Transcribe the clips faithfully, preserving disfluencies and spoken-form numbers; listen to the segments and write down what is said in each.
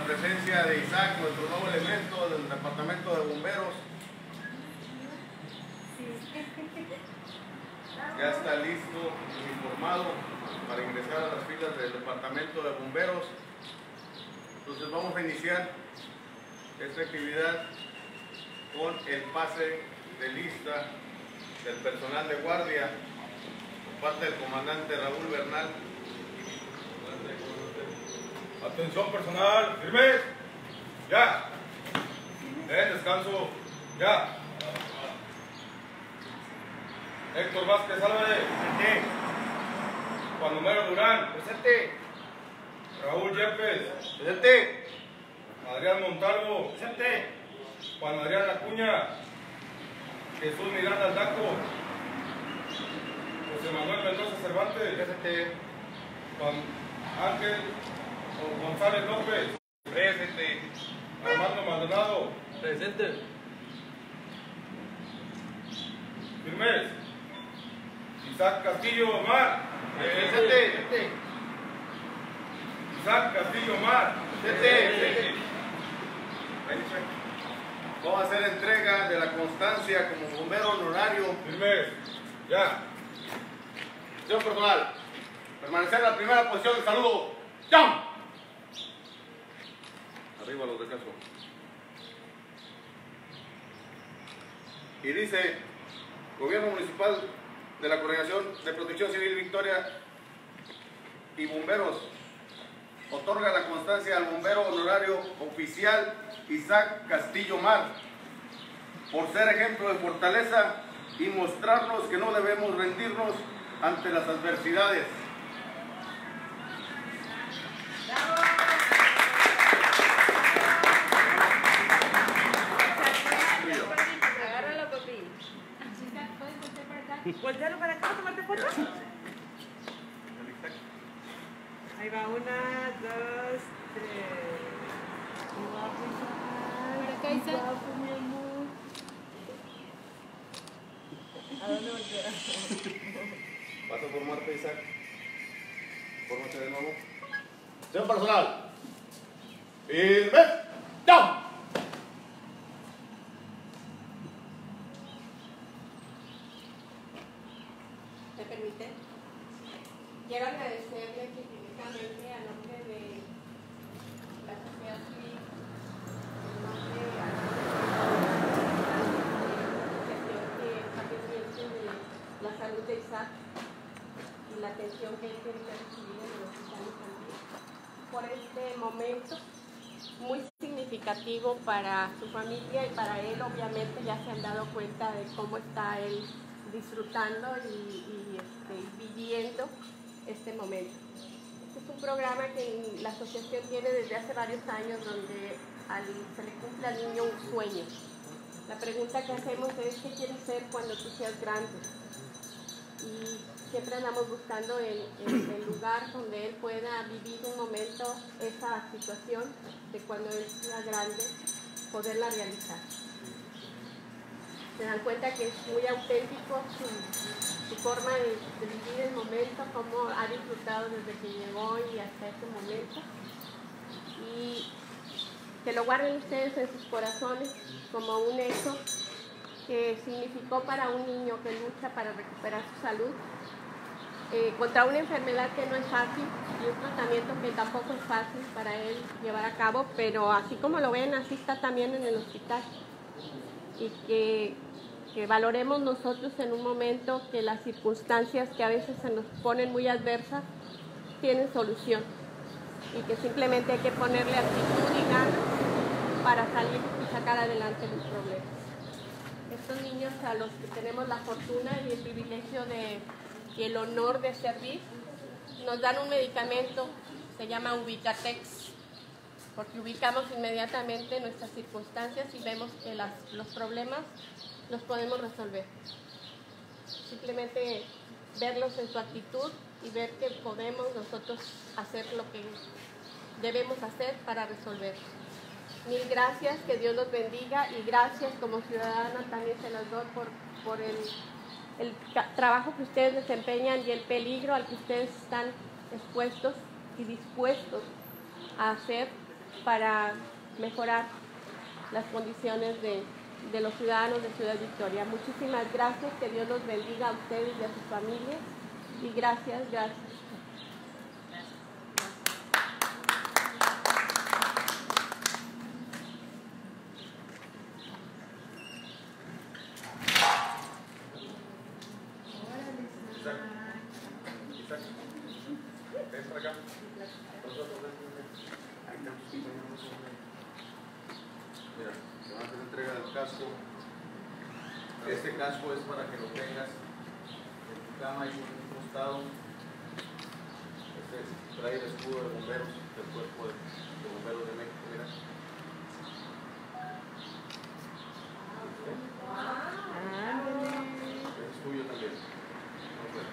presencia de Isaac, nuestro nuevo elemento del departamento de bomberos. Ya está listo y informado para ingresar a las filas del departamento de bomberos. Entonces vamos a iniciar esta actividad con el pase de lista del personal de guardia por parte del comandante Raúl Bernal. Atención personal, firmes, ya. Eh, descanso, ya. Héctor Vázquez Álvarez, presente. Juan Romero Durán, presente. Raúl Yepes, presente. Adrián Montalvo, presente. Juan Adrián Acuña, Jesús Miranda Aldaco, José Manuel Mendoza Cervantes, presente. Juan Ángel González López, presente. Armando Maldonado, presente. Firmes. Isaac Castillo Omar, presente. Isaac Castillo Omar, presente. Vamos a hacer entrega de la constancia como bombero honorario. Firmes, ya. Señor personal, permanecer en la primera posición de saludo. ¡Jump! Arriba los de caso. Y dice, Gobierno Municipal de la Coordinación de Protección Civil Victoria y Bomberos otorga la constancia al bombero honorario oficial Isaac Castillo Mar por ser ejemplo de fortaleza y mostrarnos que no debemos rendirnos ante las adversidades. Agárralo, papi. Voltealo para acá, tomarte foto. Ahí va, una, dos, tres. Para acá, Isaac. Mi amor. ¿A dónde voltea? Vas a formarte, Isaac. Fórmate de nuevo. Señor personal. Firme. ¡Down! ¿Me permite? Quiero agradecerle públicamente a nombre de la sociedad civil, en nombre de la asociación que está pendiente de la salud de Isaac y la atención que él tiene que recibir en el hospital infantil, por este momento muy significativo para su familia y para él. Obviamente ya se han dado cuenta de cómo está él disfrutando y, y este, viviendo este momento. Este es un programa que la asociación tiene desde hace varios años, donde al, se le cumple al niño un sueño. La pregunta que hacemos es: ¿qué quieres ser cuando tú seas grande? Y siempre andamos buscando el, el, el lugar donde él pueda vivir un momento esa situación de cuando él sea grande, poderla realizar. Se dan cuenta que es muy auténtico su, su forma de, de vivir el momento, cómo ha disfrutado desde que llegó y hasta este momento. Y que lo guarden ustedes en sus corazones como un hecho que significó para un niño que lucha para recuperar su salud, eh, contra una enfermedad que no es fácil y un tratamiento que tampoco es fácil para él llevar a cabo, pero así como lo ven, así está también en el hospital. Y que, que valoremos nosotros en un momento que las circunstancias que a veces se nos ponen muy adversas tienen solución, y que simplemente hay que ponerle actitud y ganas para salir y sacar adelante los problemas. Estos niños a los que tenemos la fortuna y el privilegio de, y el honor de servir, nos dan un medicamento, se llama Ubicatex, porque ubicamos inmediatamente nuestras circunstancias y vemos que las, los problemas los podemos resolver. Simplemente verlos en su actitud y ver que podemos nosotros hacer lo que debemos hacer para resolver. Mil gracias, que Dios los bendiga, y gracias como ciudadana también se los doy por, por el, el trabajo que ustedes desempeñan y el peligro al que ustedes están expuestos y dispuestos a hacer para mejorar las condiciones de, de los ciudadanos de Ciudad Victoria. Muchísimas gracias, que Dios los bendiga a ustedes y a sus familias. Y gracias, gracias. Ven para acá. Mira, te van a hacer entrega del casco. Este casco es para que lo tengas en tu cama y en un costado. Este trae el escudo de bomberos del cuerpo de, de bomberos de México. Mira. Es tuyo también. No sé.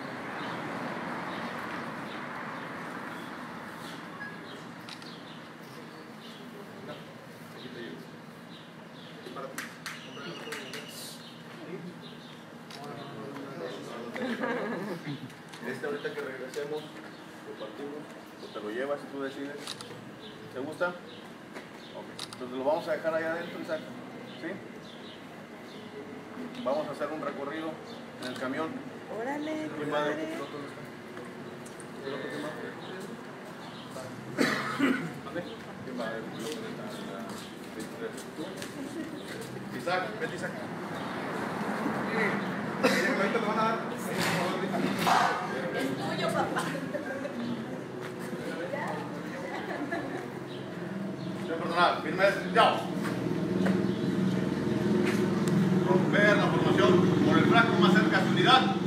Este ahorita que regresemos, lo partimos, o te lo llevas y tú decides. ¿Te gusta? Ok. Entonces lo vamos a dejar allá adentro, Isaac. ¿Sí? Vamos a hacer un recorrido en el camión. Órale, ¿Quién va de padre. otro? ¿El otro quién va? ¿Dónde? ¿Quién va de otro? Isaac, vete Isaac. Ahorita te van a dar. Es tuyo, papá. Señor personal, firmes, ya. Romper la formación por el flanco más cerca a su unidad.